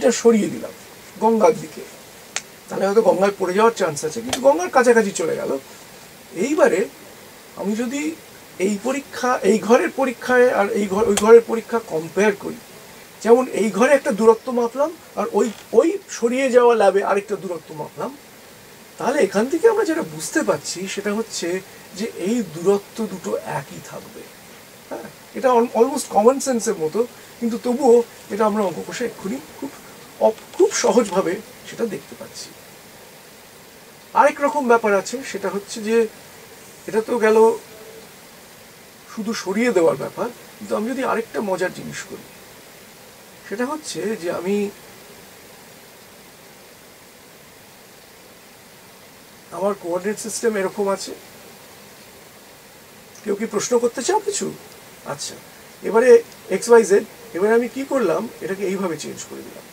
এইটা সরিয়ে দিলাম গঙ্গার দিকে, তাহলে হয়তো গঙ্গায় পড়ে যাওয়ার চান্স আছে, কিন্তু গঙ্গার কাছাকাছি চলে গেল। এইবারে আমি যদি এই পরীক্ষা, এই ঘরের পরীক্ষায় আর ওই ঘরের পরীক্ষা কম্পেয়ার করি, যেমন এই ঘরে একটা দূরত্ব মাপলাম আর ওই সরিয়ে যাওয়া ল্যাবে আরেকটা দূরত্ব মাপলাম, তাহলে এখান থেকে আমরা যেটা বুঝতে পারছি সেটা হচ্ছে যে এই দূরত্ব দুটো একই থাকবে। হ্যাঁ, এটা অলমোস্ট কমন সেন্সের মতো, কিন্তু তবুও এটা আমরা অঙ্ক কষে এক্ষুনি খুব সহজভাবে সেটা দেখতে পাচ্ছি। আরেক রকম ব্যাপার আছে, সেটা হচ্ছে যে এটা তো গেল শুধু সরিয়ে দেওয়ার ব্যাপার, কিন্তু আমি যদি আরেকটা মজার জিনিস করি, সেটা হচ্ছে যে আমি আমার কোঅর্ডিনেট সিস্টেম এরকম আছে। কেউ কি প্রশ্ন করতে চাও কিছু? আচ্ছা, এবারে এক্স ওয়াই জেড, এবারে আমি কি করলাম, এটাকে এইভাবে চেঞ্জ করে দিলাম,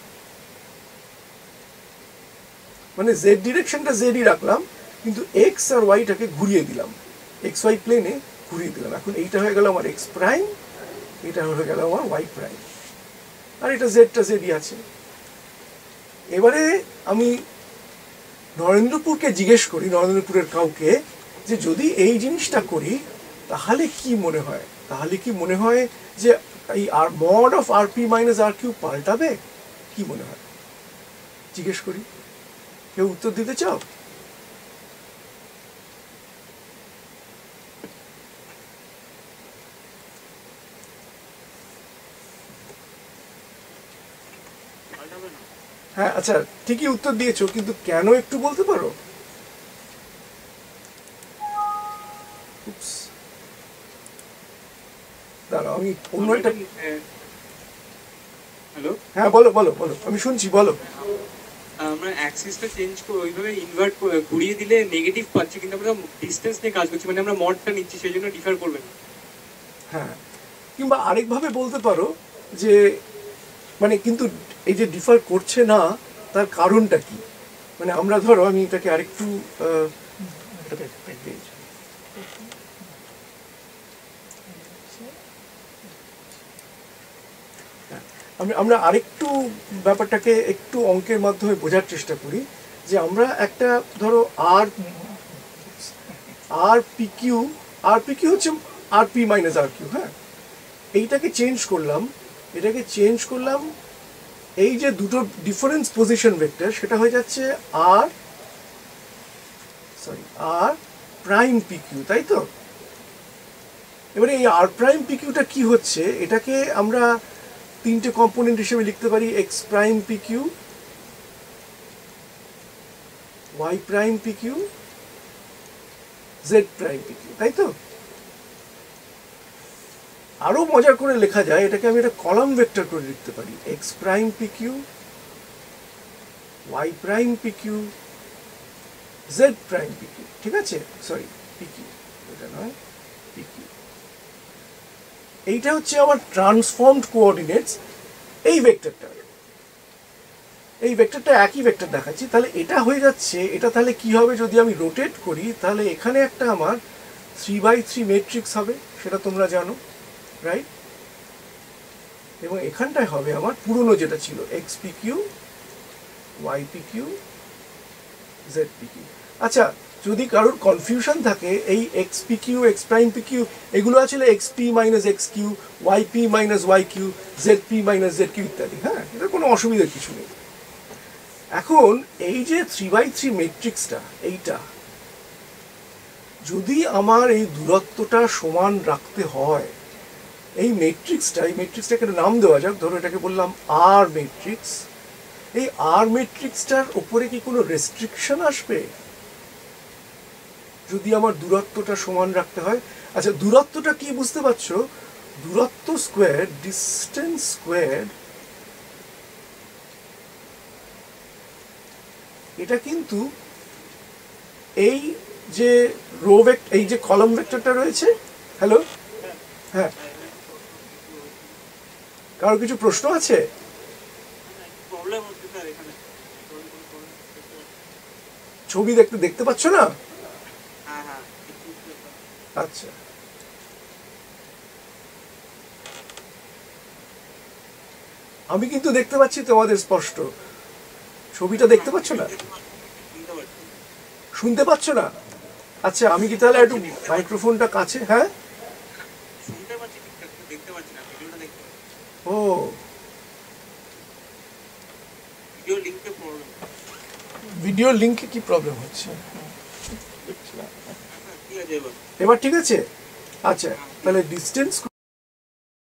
মানে জেড ডিরেকশনটা জেডই রাখলাম, কিন্তু এক্স আর ওয়াইটাকে ঘুরিয়ে দিলাম, এক্স ওয়াই প্লেনে ঘুরিয়ে দিলাম। এখন এইটা হয়ে গেল আমার এক্স প্রাইম, এটা হয়ে গেল আমার ওয়াই প্রাইম, আর এটা জেডটা জেডই আছে। এবারে আমি নরেন্দ্রপুরকে জিজ্ঞেস করি, নরেন্দ্রপুরের কাউকে, যে যদি এই জিনিসটা করি তাহলে কি মনে হয়, তাহলে কি মনে হয় যে এই আর mod of R P minus R Q পাল্টাবে? কি মনে হয় জিজ্ঞেস করি, কেউ উত্তর দিতে চাও? হ্যাঁ, আচ্ছা, ঠিকই উত্তর দিয়েছো, কিন্তু কেন একটু বলতে পারো? দাঁড়াও, আমি অন্য একটা, হ্যালো, হ্যাঁ বলো বলো বলো, আমি শুনছি, বলো। আমরা অ্যাক্সিসটা চেঞ্জ করে ওইভাবে ইনভার্ট ঘুরিয়ে দিলে নেগেটিভ পাচ্ছি, কিন্তু আমরা ডিসটেন্স নিয়ে কাজ করছি, মানে আমরা মডটা নিচ্ছি, সেই জন্য ডিফার করবে না। হ্যাঁ, কিংবা আরেকভাবে বলতে পারো যে মানে কিন্তু এই যে ডিফার করছে না তার কারণটা কি, মানে আমরা ধরো, আমি এটাকে আরেকটু আমরা আরেকটু ব্যাপারটাকে একটু অঙ্কের মাধ্যমে বোঝার চেষ্টা করি, যে আমরা একটা ধরো আর পি কিউ হচ্ছে R P minus R Q, হ্যাঁ, এইটাকে চেঞ্জ করলাম, এটাকে চেঞ্জ করলাম, এই যে দুটো ডিফারেন্স পজিশন ভেক্টর, সেটা হয়ে যাচ্ছে আর প্রাইম পি কিউ, তাই তো? এবারে এই আর প্রাইম পি কিউটা কি হচ্ছে, এটাকে আমরা তিনটে কম্পোনেন্ট হিসেবে লিখতে পারি, X prime P Q, Y prime P Q, Z prime P Q, তাই তো? আরো মজা করে লেখা যায়, এটাকে আমি একটা কলাম ভেক্টর করে লিখতে পারি, X prime P Q, Y prime P Q, Z prime P Q, ঠিক আছে? সরি, পি কিউ, এটা নয়, পি কিউ। এইটা হচ্ছে আমার ট্রান্সফর্মড কোঅর্ডিনেটস এই ভেক্টরটা, এই ভেক্টরটা একই ভেক্টর দেখাচ্ছি, তাহলে এটা হয়ে যাচ্ছে, এটা তাহলে কি হবে যদি আমি রোটেট করি, তাহলে এখানে একটা আমার 3x3 ম্যাট্রিক্স হবে, সেটা তোমরা জানো, রাইট? এবং এখানটায় হবে আমার পুরনো যেটা ছিল X P Q, Y P Q, Z P Q. আচ্ছা, যদি কারোর কনফিউশন থাকে, এই X P Q, X prime P Q, এগুলো আছে X P minus X Q, Y P minus Y Q, Z P minus Z Q ইত্যাদি, হ্যাঁ, এটা কোনো অসুবিধার কিছু নেই। এখন এই যে 3x3 ম্যাট্রিক্সটা, এইটা যদি আমার এই দূরত্বটা সমান রাখতে হয়, এই ম্যাট্রিক্সটাকে একটা নাম দেওয়া যাক, ধরো এটাকে বললাম আর ম্যাট্রিক্স। এই আর ম্যাট্রিক্সটার উপরে কি কোনো রেস্ট্রিকশন আসবে যদি আমার দূরত্বটা সমান রাখতে হয়? আচ্ছা, দূরত্বটা কি বুঝতে পারছো? দূরত্ব স্কোয়ার, ডিস্টেন্স স্কোয়ার, এটা কিন্তু এই যে রো ভেক্টর, এই যে কলাম ভেক্টরটা রয়েছে, হ্যালো, হ্যাঁ, কারো কিছু প্রশ্ন আছে? ছবি দেখতে পাচ্ছ না? আচ্ছা, আমি কিন্তু দেখতে পাচ্ছি তোমাদের স্পষ্ট। ছবিটা দেখতে পাচ্ছ না? শুনতে পাচ্ছি। শুনতে পাচ্ছ না? আচ্ছা, আমি কি তাহলে একটু মাইক্রোফোনটা কাছে, হ্যাঁ? শুনতে পাচ্ছি ঠিকঠাক, কিন্তু দেখতে পাচ্ছি না। ভিডিওটা দেখতে পাচ্ছি। ও, ভিডিও লিংকে প্রবলেম। ভিডিও লিংকে কি প্রবলেম হচ্ছে? ঠিক আছে এবার। এবার ঠিক আছে? আচ্ছা, তাহলে ডিস্টেন্স